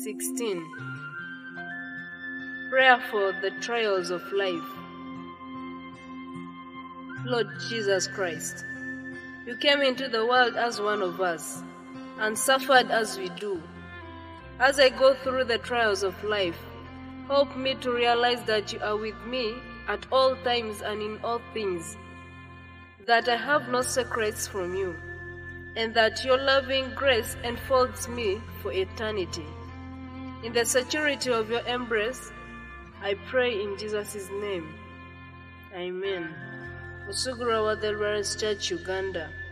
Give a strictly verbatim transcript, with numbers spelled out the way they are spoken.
sixteen. Prayer for the trials of life. Lord Jesus Christ, you came into the world as one of us and suffered as we do. As I go through the trials of life, help me to realize that you are with me at all times and in all things, that I have no secrets from you, and that your loving grace enfolds me for eternity. In the security of your embrace, I pray in Jesus' name. Amen. Usugura wa The Lawrence Church, Uganda.